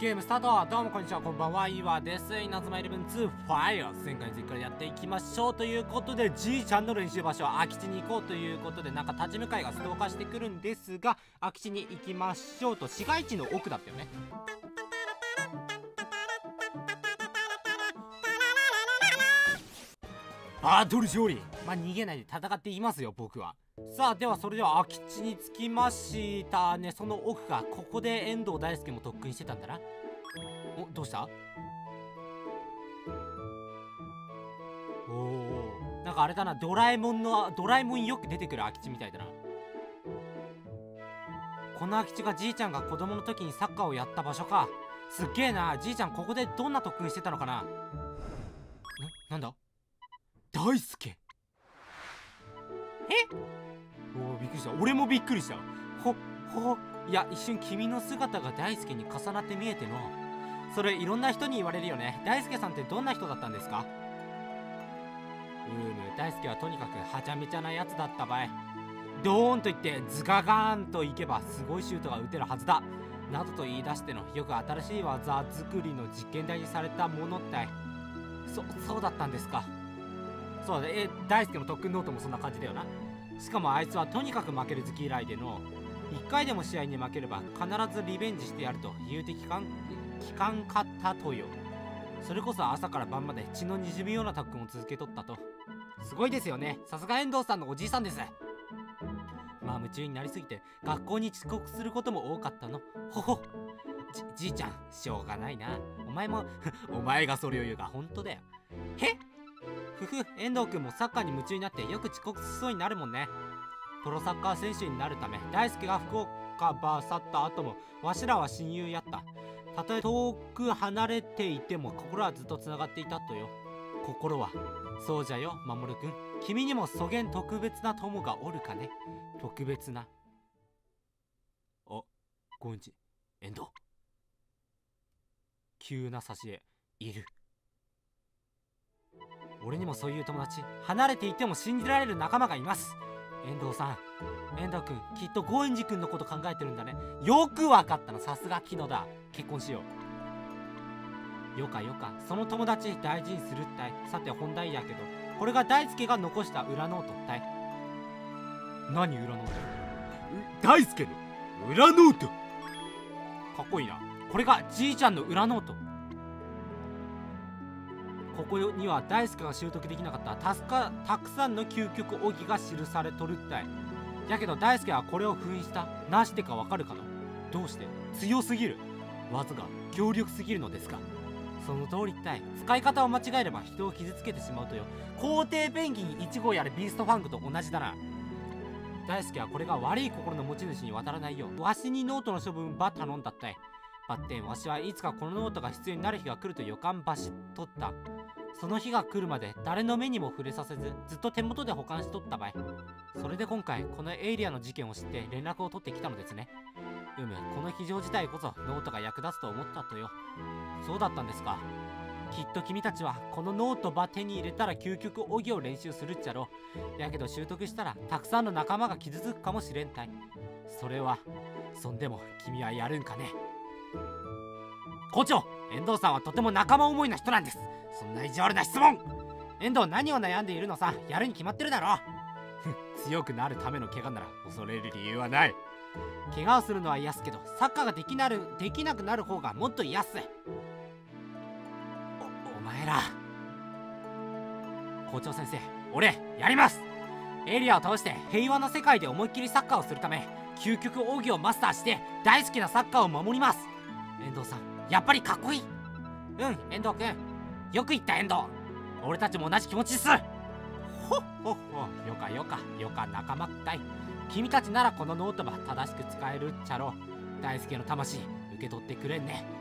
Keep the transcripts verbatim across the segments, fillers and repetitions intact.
ゲームスタート。どうもこんにちは、こんばんは、岩です。稲妻イレブンツーファイア前回の実からやっていきましょうということで、じいちゃんの練習場所空き地に行こうということで、なんか立ち向かいがストーカーしてくるんですが、空き地に行きましょうと。市街地の奥だったよね。バトル勝利。まあ逃げないで戦っていますよ、僕は。さあ、ではそれでは空き地に着きましたね。その奥が、ここで遠藤大輔も特訓してたんだな。お、どうした？おお、なんかあれだな、ドラえもんのドラえもんよく出てくる空き地みたいだな。この空き地がじいちゃんが子供の時にサッカーをやった場所か。すっげえな。じいちゃんここでどんな特訓してたのかな。な、なんだ大輔。え、おお、びっくりした。俺もびっくりした。ほほいや、一瞬君の姿が大輔に重なって見えての。それいろんな人に言われるよね。大輔さんってどんな人だったんですか？うーむ、大輔はとにかくはちゃめちゃなやつだったばい。ドーンと言ってズガガーンといけばすごいシュートが打てるはずだなどと言い出しての、よく新しい技作りの実験台にされたものって。そそうだったんですか。そうだ、え大輔の特訓ノートもそんな感じだよな。しかもあいつはとにかく負ける好き以来での、いっかいでも試合に負ければ必ずリベンジしてやると言うて聞かん聞かんかったとよ。それこそ朝から晩まで血の滲むような特訓を続けとったと。すごいですよね。さすが遠藤さんのおじいさんです。まあ夢中になりすぎて学校に遅刻することも多かったの。ほほじ, じいちゃんしょうがないな。お前もお前がそれを言うが本当だよ。へふふ、遠藤君もサッカーに夢中になってよく遅刻しそうになるもんね。プロサッカー選手になるため大輔が福岡ば去った後もわしらは親友やった。たとえ遠く離れていても心はずっとつながっていたとよ。心は。そうじゃよ、守君。君にもそげん特別な友がおるかね。特別な。あ、ごんち、遠藤。急な差し絵いる。俺にもそういう友達、離れていても信じられる仲間がいます。遠藤さん、遠藤君、きっとゴエンジ君のこと考えてるんだね。よくわかったな。さすが木野だ。結婚しよう。よかよか、その友達大事にするったい。さて本題やけど、これが大輔が残した裏ノートったい。何裏ノート？大輔の裏ノート。かっこいいな。これがじいちゃんの裏ノート。ここには大輔が習得できなかったたすかたくさんの究極奥義が記されとるったい。やけど大輔はこれを封印した。なしてかわかるかな。どうして？強すぎる。技が強力すぎるのですか。その通りったい。使い方を間違えれば人を傷つけてしまうとよ。皇帝ペンギンいち号やるビーストファングと同じだな。大輔はこれが悪い心の持ち主に渡らないようわしにノートの処分ば頼んだったい。ばってんわしはいつかこのノートが必要になる日が来ると予感ばしとった。その日が来るまで誰の目にも触れさせずずっと手元で保管しとったばい。それで今回このエイリアの事件を知って連絡を取ってきたのですね。うむ、この非常事態こそノートが役立つと思ったとよ。そうだったんですか。きっと君たちはこのノートば手に入れたら究極奥義を練習するっちゃろ。やけど習得したらたくさんの仲間が傷つくかもしれんたい。それはそんでも君はやるんかね。校長、遠藤さんはとても仲間思いな人なんです。そんな意地悪な質問。遠藤、何を悩んでいるのさ。やるに決まってるだろ。強くなるための怪我なら恐れる理由はない。怪我をするのは嫌っすけど、サッカーができなるできなくなる方がもっと嫌っす。おお前ら。校長先生、俺やります。エリアを倒して平和な世界で思いっきりサッカーをするため究極奥義をマスターして大好きなサッカーを守ります。遠藤さん、やっぱりかっこいい。うん、遠藤君、よく言った遠藤。俺たちも同じ気持ちっす。ほっほっほ、よかよかよか仲間ったい。君たちならこのノートば正しく使えるっちゃろ。大輔の魂受け取ってくれんね。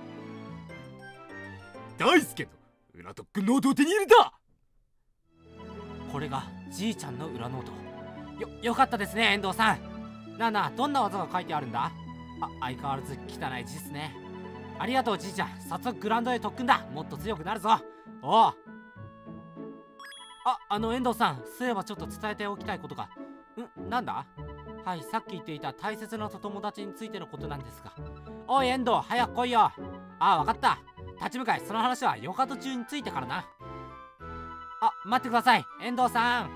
大輔の裏特訓ノートを手に入れた。これがじいちゃんの裏ノート。よよかったですね遠藤さん。なあなあ、どんな技が書いてあるんだ。あ、相変わらず汚い字っすね。ありがとうじいちゃん。早速グラウンドへ特訓だ。もっと強くなるぞ。おう。あ、あの遠藤さん、そういえばちょっと伝えておきたいことが。ん、なんだ。はい、さっき言っていた大切な友達についてのことなんですが、 おい遠藤、早く来いよ。ああ、わかった。立ち向かい、その話はヨカト中についてからな。あ、待ってください遠藤さん。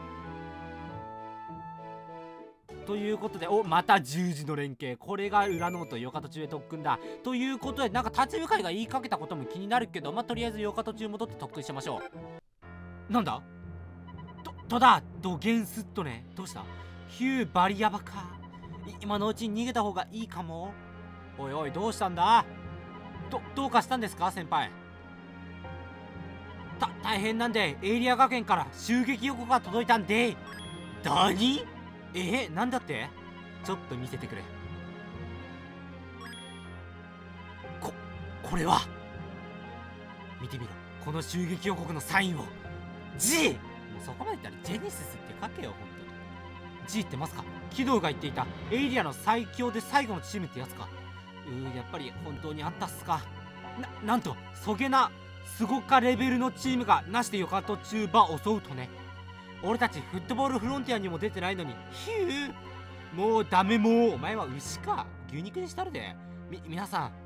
ということで、お、また十字の連携。これが裏ノート、ヨカト中へ特訓だ。ということで、なんか立ち向かいが言いかけたことも気になるけど、まあ、とりあえずヨカト中戻って特訓しましょう。なんだと、とだドゲンスッとね。どうした？ヒューバリヤバか。今のうちに逃げた方がいいかも。おいおい、どうしたんだ？ど、どうかしたんですか先輩。た、大変なんで、エイリア学園から襲撃予告が届いたんで。だに？えー、なんだって？ちょっと見せてくれ。こ、これは見てみろ、この襲撃予告のサインを。 G！ もうそこまで言ったらジェニシスって書けよ、本当に。 G ってまさかキドウが言っていたエイリアの最強で最後のチームってやつか。うー、やっぱり本当にあったっすか。な、なんとそげなすごかレベルのチームがなしでヨカト中ば襲うとね。俺たちフットボールフロンティアにも出てないのに。ヒュー、もうダメ。もうお前は牛か牛肉にしたるで。み、皆さん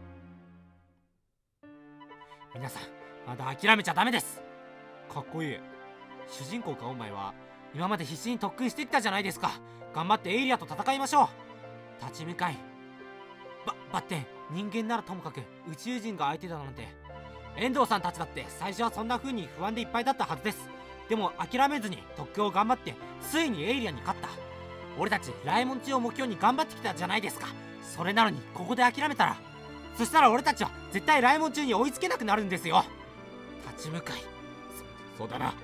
皆さんまだ諦めちゃダメです。かっこいい。主人公かお前は。今まで必死に特訓してきたじゃないですか。頑張ってエイリアと戦いましょう。立ち向かい。ば、ばってん、人間ならともかく宇宙人が相手だなんて。遠藤さんたちだって最初はそんな風に不安でいっぱいだったはずです。でも諦めずに特訓を頑張ってついにエイリアンに勝った。俺たちライモン中を目標に頑張ってきたじゃないですか。それなのにここで諦めたら、そしたら俺たちは絶対ライモン中に追いつけなくなるんですよ。立ち向かい。そ、そうだな。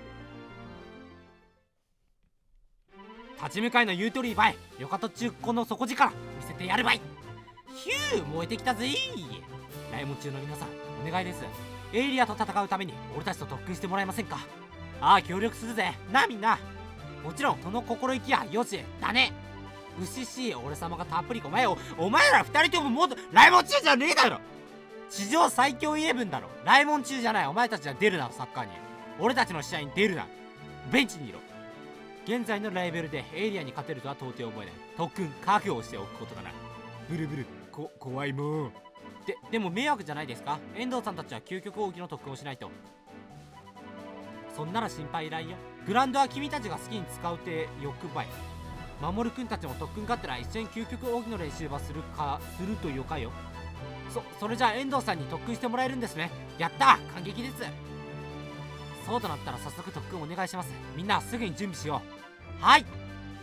立ち向かいの言う通りばい。よかと中この底力見せてやるばい。ヒュー、燃えてきたぜ。ライモン中の皆さんお願いです。エイリアと戦うために俺たちと特訓してもらえませんか。ああ、協力するぜな、みんな。もちろんその心意気やよしだね。うしし、俺様がたっぷり。お前をお前ら二人とももっとライモン中じゃねえだろ。地上最強イレブンだろ。ライモン中じゃない。お前たちは出るな、サッカーに。俺たちの試合に出るな。ベンチにいろ。現在のレベルでエイリアに勝てるとは到底思えない。特訓覚悟をしておくことだな。ブルブル、こ、怖いもん。で、でも迷惑じゃないですか。遠藤さんたちは究極奥義の特訓をしないと。そんなら心配いらんよ。グラウンドは君たちが好きに使うて欲張り。守くんたちも特訓がてら一緒に究極奥義の練習はするか、するとよかよ。そ、それじゃあ遠藤さんに特訓してもらえるんですね。やったー、感激です。そうとなったら早速特訓お願いします。みんなすぐに準備しよう。はい。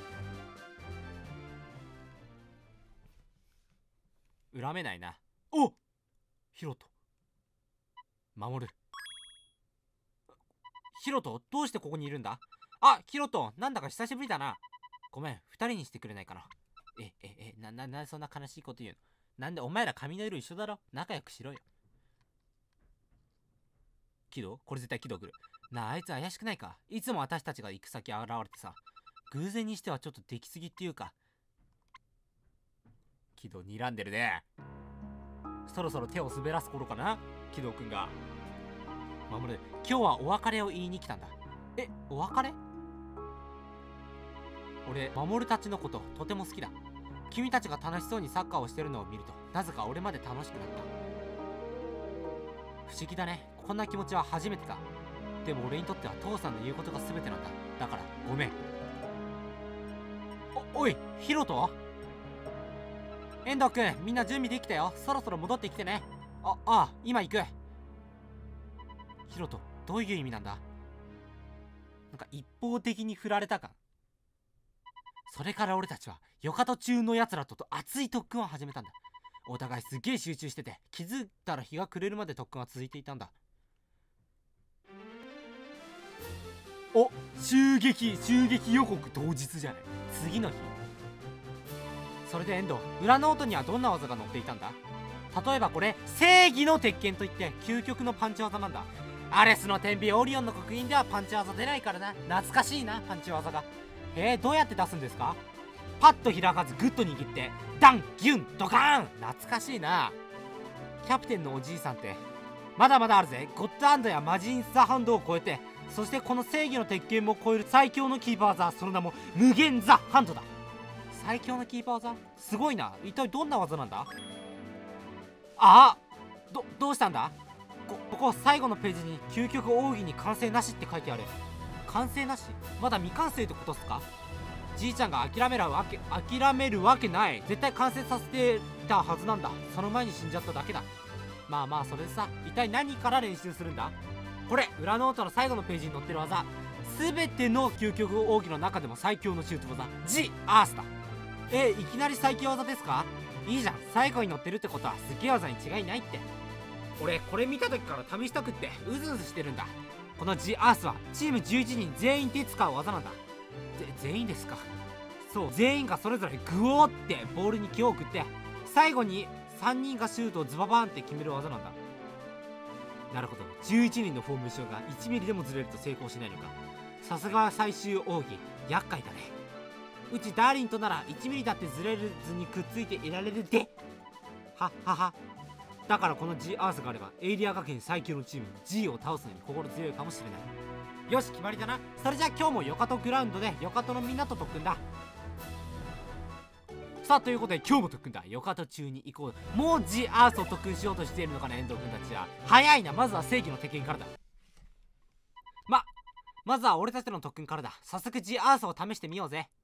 恨めないな。お、ヒロト守る。ヒロト、どうしてここにいるんだ。あ、ヒロト、なんだか久しぶりだな。ごめん、二人にしてくれないかな。え、え、え、な、な、な、そんな悲しいこと言うの。なんでお前ら髪の色一緒だろ。仲良くしろよ。キド、これ絶対キド来る。なあ、あいつ怪しくないか。いつも私たちが行く先現れてさ。偶然にしてはちょっと出来すぎっていうか。キド睨んでるね。そろそろ手を滑らす頃かな、キドくんが。守る、今日はお別れを言いに来たんだ。え、お別れ。俺、守たちのこととても好きだ。君たちが楽しそうにサッカーをしてるのを見るとなぜか俺まで楽しくなった。不思議だね。こんな気持ちは初めてだ。でも俺にとっては父さんの言うことが全てなんだ。だからごめん。お、おいヒロト、遠藤くん、みんな準備できたよ。そろそろ戻ってきてね。あ、ああ、今行く。ヒロト、どういう意味なんだ。なんか一方的に振られたか。それから俺たちはヨカト中のやつらと熱い特訓を始めたんだ。お互いすっげえ集中してて、気づいたら日が暮れるまで特訓は続いていたんだ。お、襲撃襲撃予告当日じゃない。次の日。それで遠藤、裏ノートにはどんな技が載っていたんだ。例えばこれ、正義の鉄拳といって究極のパンチ技なんだ。アレスの天秤オリオンの刻印ではパンチ技出ないからな。懐かしいな、パンチ技が。へえ、どうやって出すんですか。パッと開かずグッと握ってダンギュンドカーン。懐かしいな。キャプテンのおじいさんってまだまだあるぜ。ゴッドハンドやマジンザハンドを超えて、そしてこの正義の鉄拳も超える最強のキーパー技、その名も無限ザハンドだ。最強のキーパー技、すごいな。一体どんな技なんだ。 あどどうしたんだ。こここ最後のページに究極奥義に完成なしって書いてある。完成なし？まだ未完成ってことっすか？じいちゃんが諦めるわけ諦めるわけない。絶対完成させてたはずなんだ。その前に死んじゃっただけだ。まあまあそれでさ、一体何から練習するんだ？これ裏ノートの最後のページに載ってる技、全ての究極奥義の中でも最強のシュート技、ジ・アースだ。え、いきなり最強技ですか？いいじゃん、最後に載ってるってことはすげえ技に違いないって。俺これ見た時から試したくってうずうずしてるんだ。このジ・アースはチームじゅういちにん全員で使う技なんだ。ぜ全員ですか？そう、全員がそれぞれグオーってボールに気を送って最後にさんにんがシュートをズババーンって決める技なんだ。なるほど、じゅういちにんのフォーメーションがいちミリでもずれると成功しないのか。さすが最終奥義、厄介だね。うちダーリンとならいちミリだってずれずにくっついていられるで。はっはは。だからこの G アースがあればエイリア学園最強のチーム G を倒すのに心強いかもしれない。よし決まりだな。それじゃあ今日もヨカトグラウンドでヨカトのみんなと特訓だ。さあということで今日も特訓だ。ヨカト中に行こう。もう G アースを特訓しようとしているのかな遠藤君たちは。早いな。まずは正義の敵からだ。ままずは俺たちの特訓からだ。早速 G アースを試してみようぜ。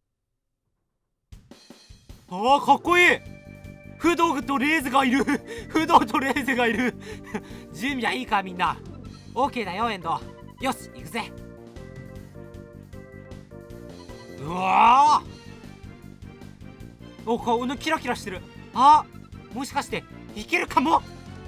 ああかっこいい。フドグとレーズがいるフドグとレーズがいる準備はいいかみんな。 OK だよエンド。よし行くぜ。うわー、お顔のキラキラしてる。あもしかしていけるかも。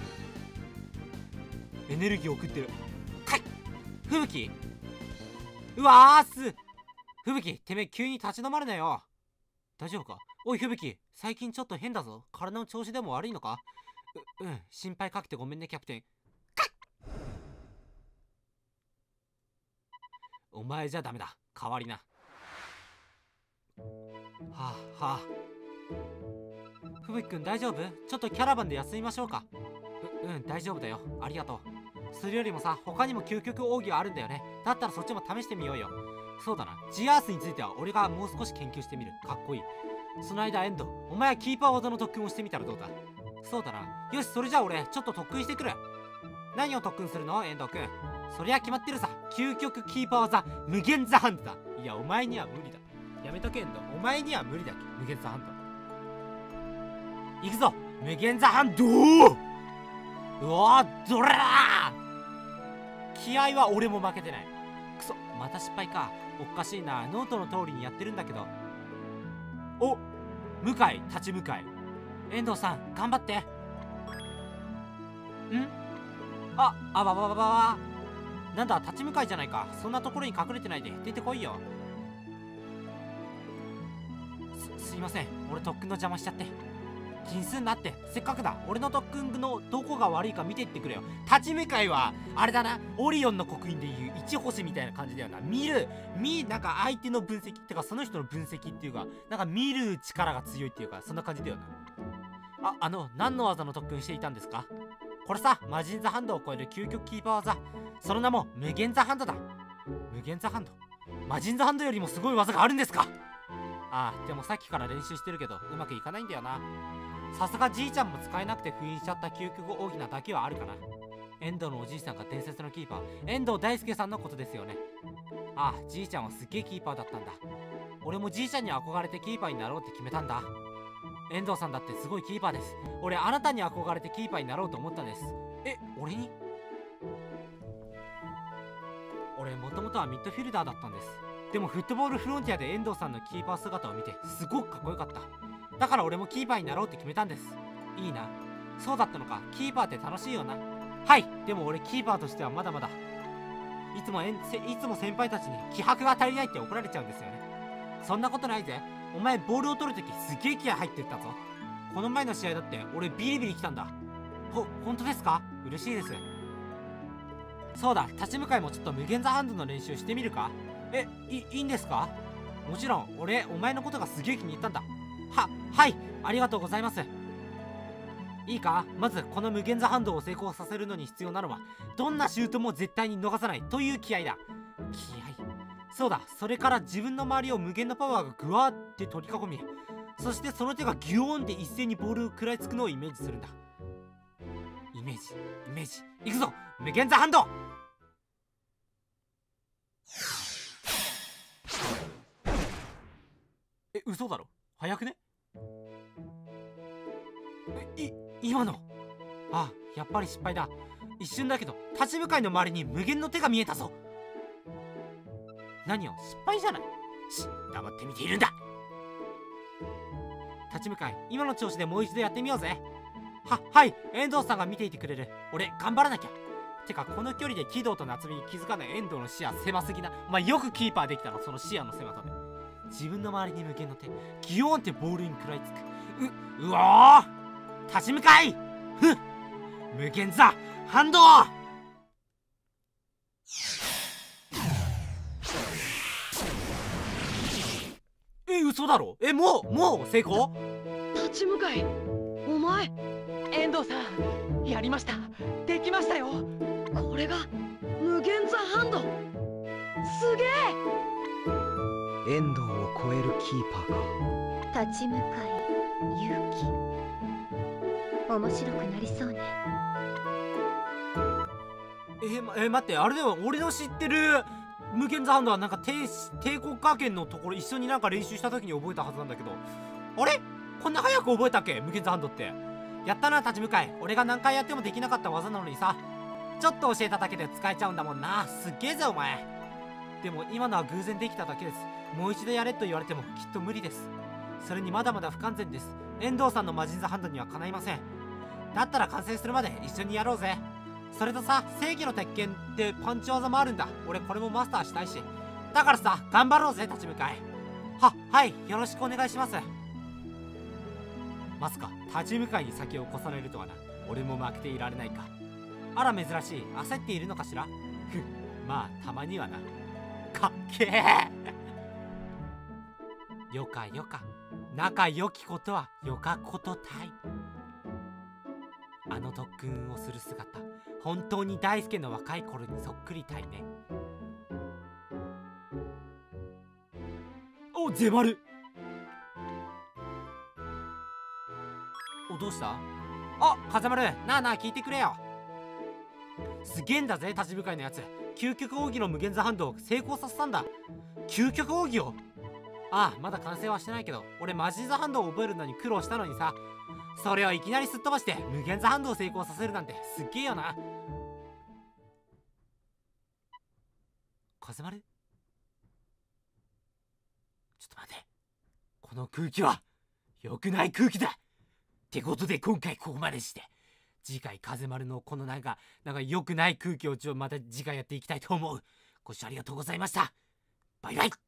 エネルギーを送ってる。かい吹雪。うわーす吹雪、てめえ急に立ち止まるなよ。大丈夫か？おい吹雪、最近ちょっと変だぞ。体の調子でも悪いのか？ううん心配かけてごめんねキャプテン。かっお前じゃダメだ、代わりな。はあはあ。吹雪くん大丈夫？ちょっとキャラバンで休みましょうか？ううん大丈夫だよ、ありがとう。それよりもさ、他にも究極奥義あるんだよね。だったらそっちも試してみようよ。そうだな、ジアースについては俺がもう少し研究してみる。かっこいい。その間エンド、お前はキーパー技の特訓をしてみたらどうだ？そうだな。よしそれじゃあ俺ちょっと特訓してくる。何を特訓するのエンド君？そりゃ決まってるさ。究極キーパー技無限ザハンドだ。いやお前には無理だ。やめとけエンド、お前には無理だ。無限ザハンド行くぞ。無限ザハンド。うわーどれだー。気合は俺も負けてない。くそまた失敗か。おかしいな、ノートの通りにやってるんだけど。お向井、立ち向かい。遠藤さん頑張って。んああばばばばば。なんだ立ち向かいじゃないか。そんなところに隠れてないで出てこいよ。すすいません、俺特訓の邪魔しちゃって。気にすんなって。せっかくだ。俺の特訓のどこが悪いか見ていってくれよ。立ち向かいはあれだな、オリオンの刻印でいう一星みたいな感じだよな。見る見なんか相手の分析ってかその人の分析っていうか、なんか見る力が強いっていうかそんな感じだよな。ああの何の技の特訓していたんですか？これさ、魔人ザハンドを超える究極キーパー技、その名も無限ザハンドだ。無限ザハンド、魔人ザハンドよりもすごい技があるんですか？ああでもさっきから練習してるけどうまくいかないんだよな。さすがじいちゃんも使えなくて封印しちゃった究極奥義なだけはあるかな。遠藤のおじいさんが伝説のキーパー遠藤大輔さんのことですよね。ああじいちゃんはすっげえキーパーだったんだ。俺もじいちゃんに憧れてキーパーになろうって決めたんだ。遠藤さんだってすごいキーパーです。俺あなたに憧れてキーパーになろうと思ったんです。え俺に？俺もともとはミッドフィルダーだったんです。でもフットボールフロンティアで遠藤さんのキーパー姿を見てすごくかっこよかった。だから俺もキーパーになろうって決めたんです。いいな。そうだったのか。キーパーって楽しいよな。はい。でも俺キーパーとしてはまだまだいつもえんいつも先輩たちに気迫が足りないって怒られちゃうんですよね。そんなことないぜ。お前ボールを取るときすげえ気合入ってったぞ。この前の試合だって俺ビリビリ来たんだ。ほ本当ですか？嬉しいです。そうだ、立ち向かいもちょっと無限ザハンドの練習してみるか？えいいいんですか？もちろん俺お前のことがすげえ気に入ったんだ。ははいありがとうございます。いいか、まずこの無限ザハンドを成功させるのに必要なのはどんなシュートも絶対に逃さないという気合だ。気合。そうだ、それから自分の周りを無限のパワーがグワーって取り囲み、そしてその手がギューンって一斉にボールを食らいつくのをイメージするんだ。 イメージイメージいくぞ、無限座ハンド。え、嘘だろ、早くね。え、い今の、あ、やっぱり失敗だ。一瞬だけど立ち向かいの周りに無限の手が見えたぞ。何を、失敗じゃない。し、黙って見ているんだ。立ち向かい、今の調子でもう一度やってみようぜ。は、はい、遠藤さんが見ていてくれる。俺頑張らなきゃ。てかこの距離で軌道と夏美に気づかない遠藤の視野狭すぎな。お前よくキーパーできたの、その視野の狭さで。自分の周りに無限の手、ギヨーンってボールに食らいつく。う、うおー、立ち向かい、ふん、無限座ハンド。え、嘘だろ。え、もうもう成功。 立ち向かい、お前。遠藤さん、やりました。できましたよ。これが無限座ハンド。すげえ。遠藤を超えるキーパーか。 立ち向かい勇気、面白くなりそうね。 え、ま、え待って、あれでも俺の知ってる無限座ハンドはなんか帝帝国学園のところ一緒になんか練習した時に覚えたはずなんだけど、あれこんな早く覚えたっけ、無限座ハンドって。やったな、立ち向かい。俺が何回やってもできなかった技なのにさ、ちょっと教えただけで使えちゃうんだもんな。すっげえぜお前。でも今のは偶然できただけです。もう一度やれと言われてもきっと無理です。それにまだまだ不完全です。遠藤さんの魔人座ハンドにはかないません。だったら完成するまで一緒にやろうぜ。それとさ、正義の鉄拳ってパンチ技もあるんだ。俺これもマスターしたいし。だからさ、頑張ろうぜ立ち向かい。は、はい、よろしくお願いします。まさか立ち向かいに先を越されるとはな。俺も負けていられないか。あら珍しい、焦っているのかしら。ふん、まあたまにはな。かっけえ。よかよか、仲良きことはよかことたい。あの特訓をする姿、本当に大輔の若い頃にそっくりたいね。お、ゼマル。お、どうした？あ、風丸、なあなあ聞いてくれよ。すげえんだぜ立ち向かいのやつ。究極奥義の無限座ハンドを成功させたんだ。究極奥義を。ああ、まだ完成はしてないけど、俺マジ座ハンドを覚えるのに苦労したのにさ、それをいきなりすっ飛ばして無限座ハンドを成功させるなんてすっげえよな。風丸、ちょっと待て、この空気は良くない空気だ。ってことで今回ここまでして、次回風丸のこのなんかなんか良くない空気をちょまた次回やっていきたいと思う。ご視聴ありがとうございました。バイバイ。